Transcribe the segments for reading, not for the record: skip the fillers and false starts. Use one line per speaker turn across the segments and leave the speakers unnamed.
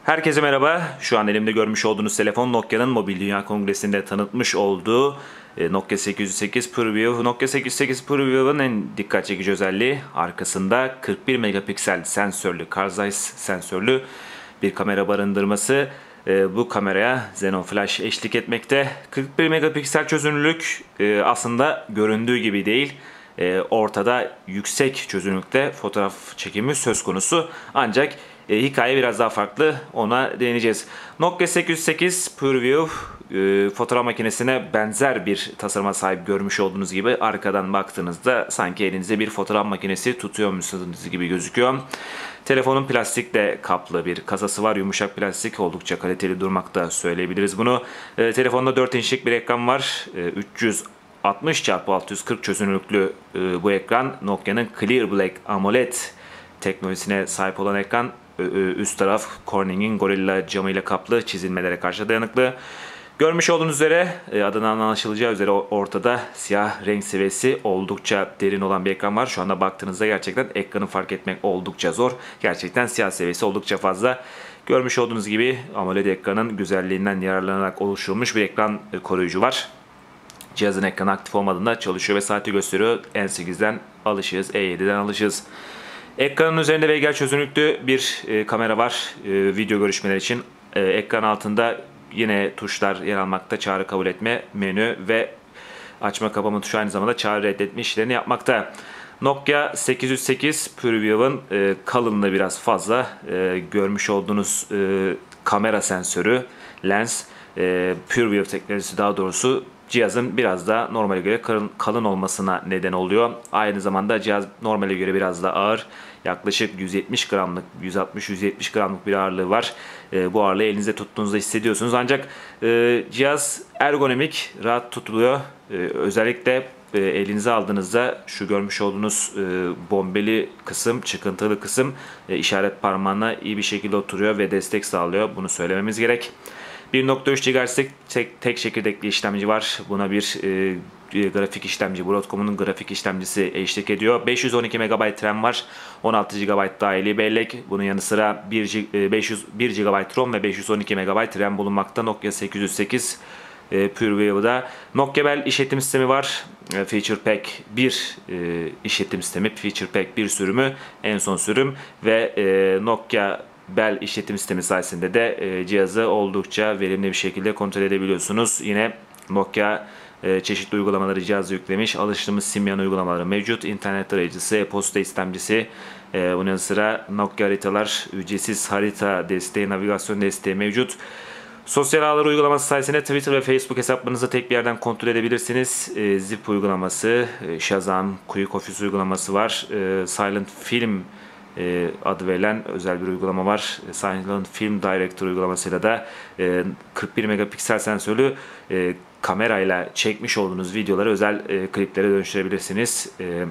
Herkese merhaba. Şu an elimde görmüş olduğunuz telefon Nokia'nın Mobil Dünya Kongresi'nde tanıtmış olduğu Nokia 808 Preview. Nokia 808 Preview'un en dikkat çekici özelliği arkasında 41 megapiksel sensörlü, Carl Zeiss sensörlü bir kamera barındırması. Bu kameraya Xenon Flash eşlik etmekte. 41 megapiksel çözünürlük aslında göründüğü gibi değil. Ortada yüksek çözünürlükte fotoğraf çekimi söz konusu. Ancak hikaye biraz daha farklı. Ona değineceğiz. Nokia 808 Preview fotoğraf makinesine benzer bir tasarıma sahip, görmüş olduğunuz gibi. Arkadan baktığınızda sanki elinizde bir fotoğraf makinesi tutuyormuşsunuz gibi gözüküyor. Telefonun plastikle kaplı bir kasası var. Yumuşak plastik, oldukça kaliteli durmakta, söyleyebiliriz bunu. Telefonda 4 inçlik bir ekran var. 360x640 çözünürlüklü bu ekran Nokia'nın Clear Black AMOLED teknolojisine sahip olan ekran. Üst taraf Corning'in Gorilla camıyla kaplı, çizilmelere karşı dayanıklı. Görmüş olduğunuz üzere, adından anlaşılacağı üzere ortada siyah renk seviyesi oldukça derin olan bir ekran var. Şu anda baktığınızda gerçekten ekranı fark etmek oldukça zor. Gerçekten siyah seviyesi oldukça fazla. Görmüş olduğunuz gibi AMOLED ekranın güzelliğinden yararlanarak oluşturulmuş bir ekran koruyucu var. Cihazın ekranı aktif olmadığında çalışıyor ve saati gösteriyor. N8'den alışığız, E7'den alışığız. Ekranın üzerinde VGA çözünürlüklü bir kamera var video görüşmeler için. Ekran altında yine tuşlar yer almakta. Çağrı kabul etme, menü ve açma kapama tuşu aynı zamanda çağrı reddetme işlerini yapmakta. Nokia 808 Preview'un kalınlığı biraz fazla. Görmüş olduğunuz kamera sensörü, lens, Preview teknolojisi daha doğrusu cihazın biraz da normale göre kalın olmasına neden oluyor. Aynı zamanda cihaz normale göre biraz da ağır. Yaklaşık 170 gramlık, 160-170 gramlık bir ağırlığı var. Bu ağırlığı elinizde tuttuğunuzda hissediyorsunuz. Ancak cihaz ergonomik, rahat tutuluyor. Özellikle elinize aldığınızda şu görmüş olduğunuz bombeli kısım, çıkıntılı kısım işaret parmağına iyi bir şekilde oturuyor ve destek sağlıyor. Bunu söylememiz gerek. 1.3 GHz tek çekirdekli işlemci var. Buna bir grafik işlemci, Broadcom'un grafik işlemcisi eşlik ediyor. 512 MB RAM var. 16 GB dahili bellek. Bunun yanı sıra 1 GB ROM ve 512 MB RAM bulunmakta. Nokia 808 Preview'da Nokia Bell işletim sistemi var. Feature Pack 1 işletim sistemi, Feature Pack 1 sürümü en son sürüm ve Nokia Bell işletim sistemi sayesinde de cihazı oldukça verimli bir şekilde kontrol edebiliyorsunuz. Yine Nokia çeşitli uygulamaları cihaza yüklemiş. Alıştığımız Symbian uygulamaları mevcut. İnternet tarayıcısı, e-posta istemcisi. Bunun yanı sıra Nokia haritalar, ücretsiz harita desteği, navigasyon desteği mevcut. Sosyal ağlar uygulaması sayesinde Twitter ve Facebook hesaplarınızı tek bir yerden kontrol edebilirsiniz. Zip uygulaması, Shazam, Quick Office uygulaması var. Silent Film adı verilen özel bir uygulama var. Silent Film Director uygulamasıyla da 41 megapiksel sensörlü kamerayla çekmiş olduğunuz videoları özel kliplere dönüştürebilirsiniz.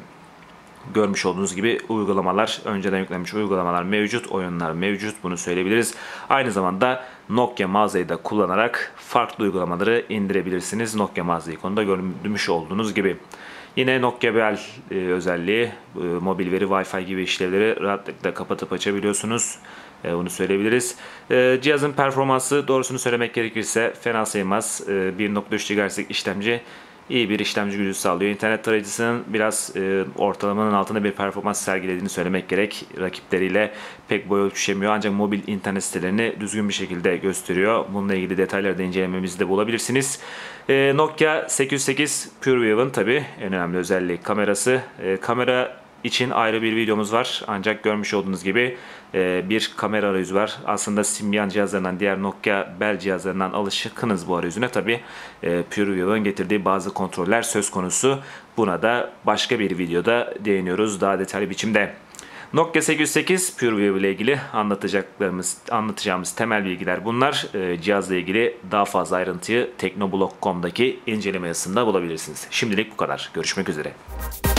Görmüş olduğunuz gibi uygulamalar, önceden yüklenmiş uygulamalar mevcut, oyunlar mevcut, bunu söyleyebiliriz. Aynı zamanda Nokia mağazayı da kullanarak farklı uygulamaları indirebilirsiniz. Nokia mağaza ikonunda görmüş olduğunuz gibi. Yine Nokia Bell özelliği, mobil veri, Wi-Fi gibi işlevleri rahatlıkla kapatıp açabiliyorsunuz. Bunu söyleyebiliriz. Cihazın performansı, doğrusunu söylemek gerekirse fena sayılmaz. 1.3 GHz'lik işlemci iyi bir işlemci gücü sağlıyor. İnternet tarayıcısının biraz ortalamanın altında bir performans sergilediğini söylemek gerek. Rakipleriyle pek boy ölçüşemiyor ancak mobil internet sitelerini düzgün bir şekilde gösteriyor. Bununla ilgili detayları da incelememizi de bulabilirsiniz. Nokia 808 Preview'un tabi en önemli özelliği kamerası. Kamera için ayrı bir videomuz var. Ancak görmüş olduğunuz gibi bir kamera arayüzü var. Aslında Symbian cihazlarından, diğer Nokia Bell cihazlarından alışkınız bu arayüzüne. Tabi Preview'un getirdiği bazı kontroller söz konusu. Buna da başka bir videoda değiniyoruz daha detaylı biçimde. Nokia 808 Preview ile ilgili anlatacağımız temel bilgiler bunlar. Cihazla ilgili daha fazla ayrıntıyı Teknoblog.com'daki inceleme yazısında bulabilirsiniz. Şimdilik bu kadar. Görüşmek üzere.